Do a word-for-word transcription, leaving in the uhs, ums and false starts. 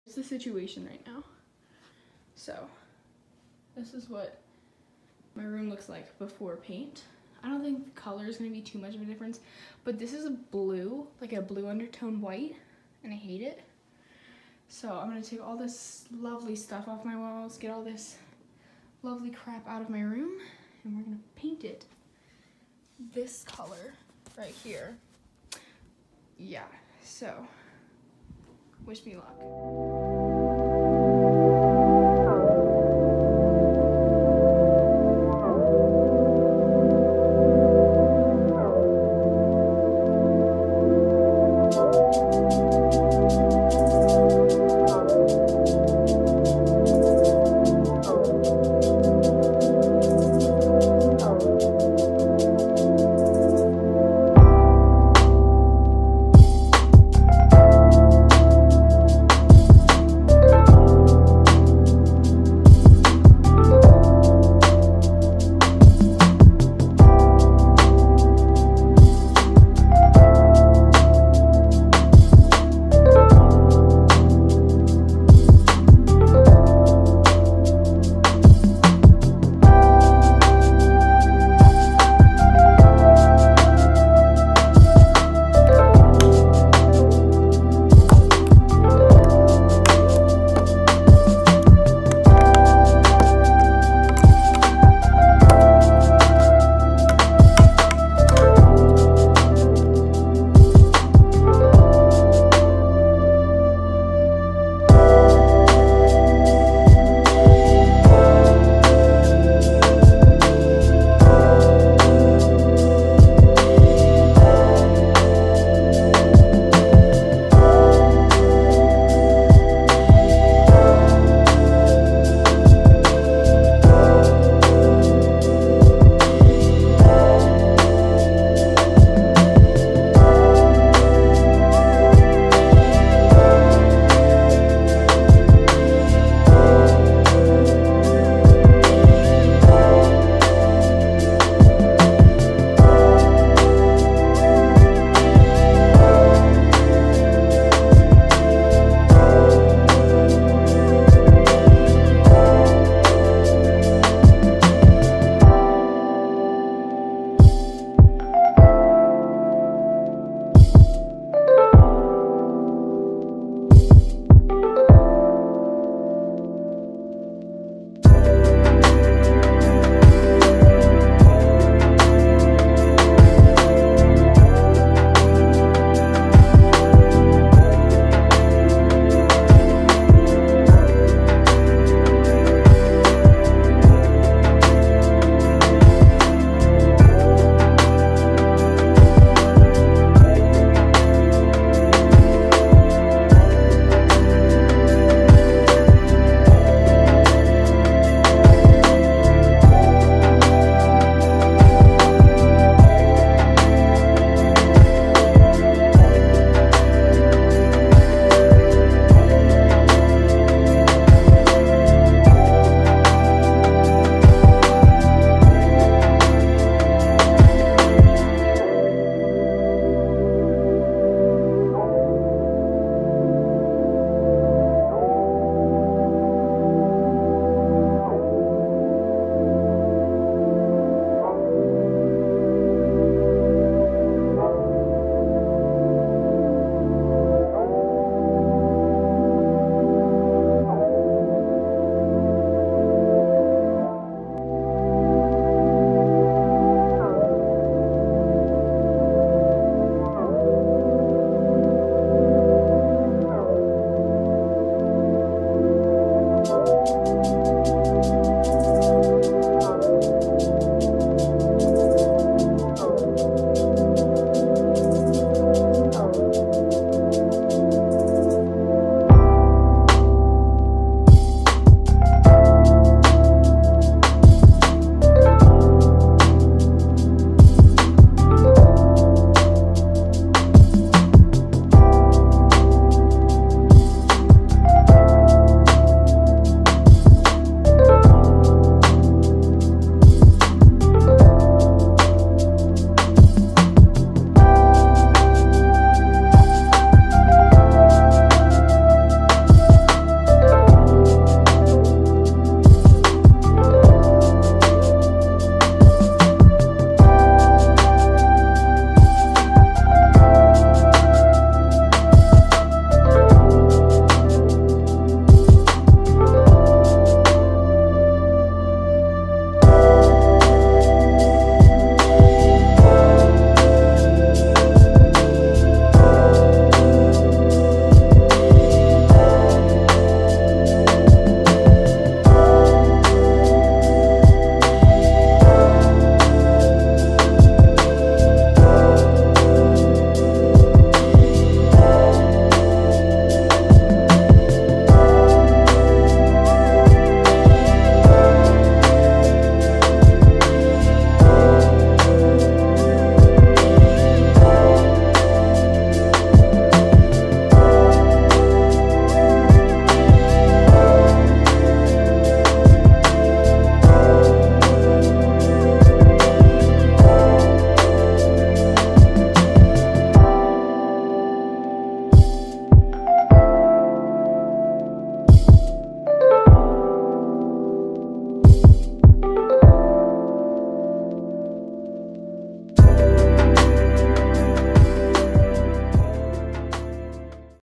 It's the situation right now. So this is what my room looks like before paint. I don't think the color is going to be too much of a difference, but this is a blue, like a blue undertone white, and I hate it. So I'm going to take all this lovely stuff off my walls, get all this lovely crap out of my room, and we're going to paint it this color right here. Yeah, so wish me luck.